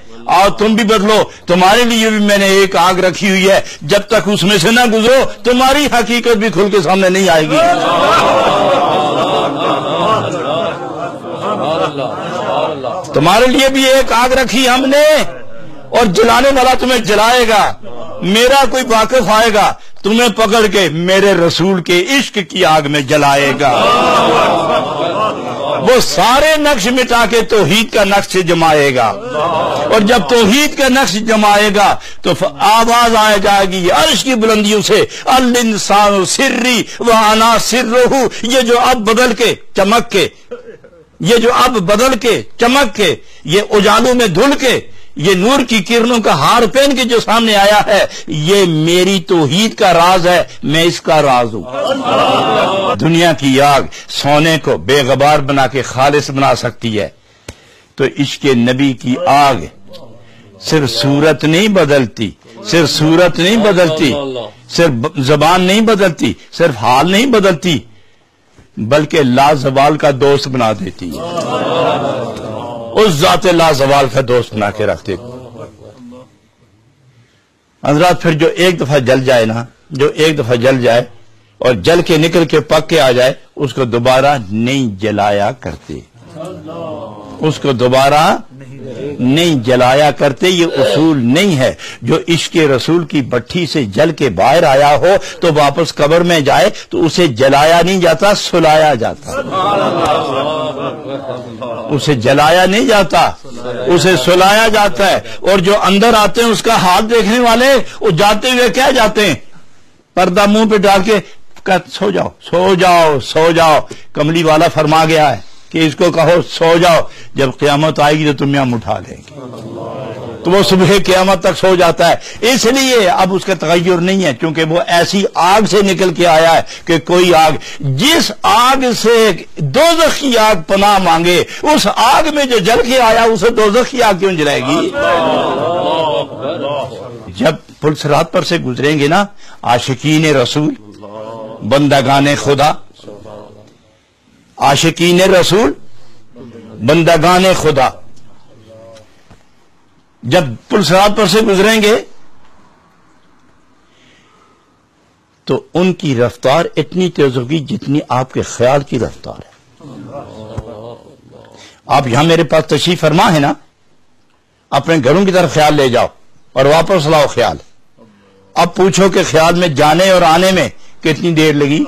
आओ तुम भी बदलो, तुम्हारे लिए भी मैंने एक आग रखी हुई है, जब तक उसमें से ना गुजरो तुम्हारी हकीकत भी खुल के सामने नहीं आएगी। तुम्हारे लिए भी एक आग रखी हमने, और जलाने वाला तुम्हें जलाएगा। मेरा कोई वाकिफ आएगा तुम्हें पकड़ के मेरे रसूल के इश्क की आग में जलाएगा। वो सारे नक्श मिटा के तौहीद का नक्श जमाएगा, और जब तौहीद का नक्श जमाएगा तो आवाज आ जाएगी अर्श की बुलंदियों से, अल इंसान सिर्री व अना सिर्रुहु। ये जो अब बदल के चमक के, ये जो अब बदल के चमक के, ये उजालों में धुल के, ये नूर की किरणों का हार पहन के जो सामने आया है, ये मेरी तौहीद का राज है, मैं इसका राज हूं। दुनिया की आग सोने को बेगबार बना के खालिस बना सकती है, तो इश्क़ नबी की आग सिर्फ सूरत नहीं बदलती, सिर्फ सूरत नहीं बदलती, सिर्फ जबान नहीं बदलती, सिर्फ हाल नहीं बदलती, बल्कि लाजवाल का दोस्त बना देती है। उस जाते लाजवाल का दोस्त बना के रखते। हज़रात फिर जो एक दफा जल जाए ना, जो एक दफा जल जाए और जल के निकल के पक के आ जाए, उसको दोबारा नहीं जलाया करते, उसको दोबारा नहीं जलाया करते। ये उसूल नहीं है। जो इश्क़ रसूल की भट्ठी से जल के बाहर आया हो तो वापस कब्र में जाए तो उसे जलाया नहीं जाता, सुलाया जाता। उसे जलाया नहीं जाता, उसे सुलाया जाता है। और जो अंदर आते हैं उसका हाथ देखने वाले, वो जाते हुए क्या जाते हैं, पर्दा मुंह पे डाल के सो जाओ सो जाओ सो जाओ। कमली वाला फरमा गया है कि इसको कहो सो जाओ, जब क़यामत आएगी तो तुम यहां उठा लेंगे। तो वो सुबह क़यामत तक सो जाता है। इसलिए अब उसका तगय्युर नहीं है, क्योंकि वो ऐसी आग से निकल के आया है कि कोई आग, जिस आग से दोज़ख की आग पनाह मांगे, उस आग में जो जल के आया उसे दोज़ख की आग क्यों जलाएगी। जब पुल सिरात पर से गुजरेंगे ना आशिकीन रसूल, बंदगान खुदा, आशिकीन रसूल, बंदगान खुदा, जब पुल सिरात पर से गुजरेंगे तो उनकी रफ्तार इतनी तेज होगी जितनी आपके ख्याल की रफ्तार है। आप यहां मेरे पास तशरीफ फरमा है ना, अपने घरों की तरफ ख्याल ले जाओ और वापस लाओ ख्याल। अब पूछो कि ख्याल में जाने और आने में कितनी देर लगी।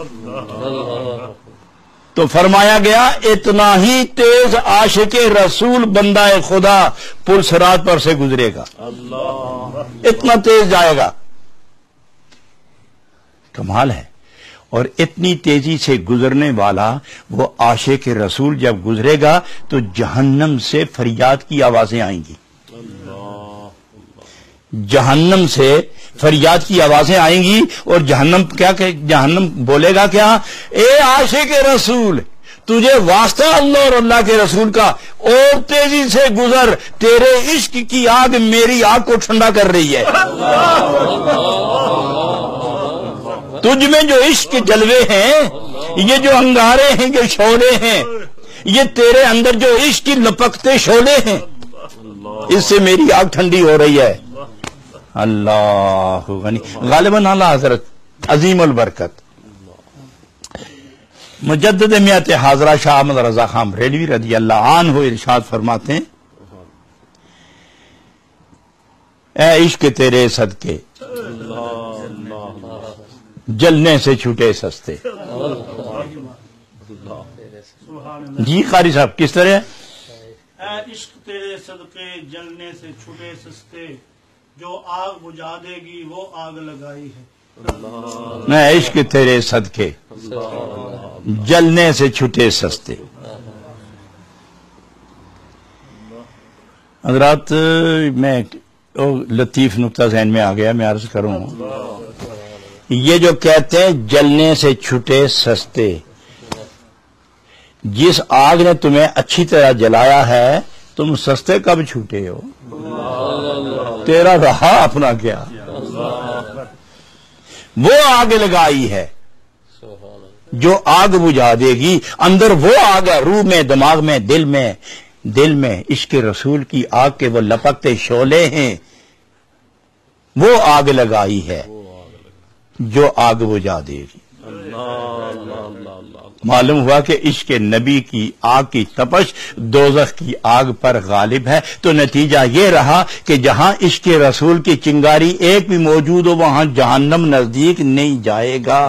तो फरमाया गया इतना ही तेज आशिके रसूल बंदा खुदा पुल सिरात पर से गुजरेगा, इतना तेज जाएगा। कमाल है। और इतनी तेजी से गुजरने वाला वो आशिके रसूल जब गुजरेगा तो जहन्नम से फरियाद की आवाजें आएंगी, जहन्नम से फरियाद की आवाजें आएंगी। और जहन्नम क्या कहे, जहन्नम बोलेगा क्या, ए आशिक़ रसूल, तुझे वास्ता अल्लाह और अल्लाह के रसूल का, और तेजी से गुजर, तेरे इश्क की आग मेरी आग को ठंडा कर रही है। तुझ में जो इश्क जलवे हैं, ये जो अंगारे हैं, जो शोले हैं, ये तेरे अंदर जो इश्क की लपकते शोले हैं, इससे मेरी आग ठंडी हो रही है। अल्लाह गनी गालिबन आला हजरत अजीम अल बरकत मुजद्दिद मियात हाजरा शाह अहमद रजा खान बरेलवी रज़ी अल्लाह अन्हु इरशाद फरमाते हैं, ए इश्क तेरे सदके जलने से छूटे सस्ते। जी कारी साहब किस तरह, इश्क तेरे सदके जलने से छूटे सस्ते, जो आग बुझा देगी वो आग लगाई है। मैं इश्क तेरे सदके जलने से छूटे सस्ते। हज़रात मैं लतीफ नुक्ता ज़हन में आ गया, मैं अर्ज करूं, ये जो कहते हैं जलने से छूटे सस्ते, जिस आग ने तुम्हें अच्छी तरह जलाया है तुम सस्ते कब छूटे हो, तेरा रहा अपना क्या। वो आग लगाई है जो आग बुझा देगी, अंदर वो आग है, रूह में, दिमाग में, दिल में, دل میں عشق رسول کی آگ کے وہ لپکتے شعلے ہیں، وہ آگ لگائی ہے جو آگ بجھا دے گی۔ معلوم ہوا کہ عشق نبی کی آگ کی تپش دوزخ کی آگ پر غالب ہے، تو نتیجہ یہ رہا کہ جہاں عشق رسول کی چنگاری ایک بھی موجود ہو وہاں جہنم نزدیک نہیں جائے گا۔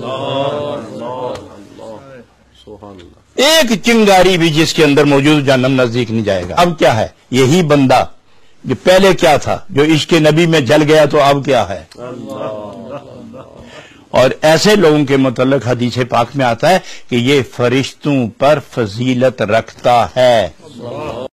ایک چنگاری بھی جس کے اندر موجود جہنم نزدیک نہیں جائے گا۔ اب کیا ہے؟ یہی بندہ جو پہلے کیا تھا، جو عشق نبی میں جل گیا، تو اب کیا ہے؟ اور ایسے لوگوں کے متعلق حدیث پاک میں آتا ہے کہ یہ فرشتوں پر فضیلت رکھتا ہے۔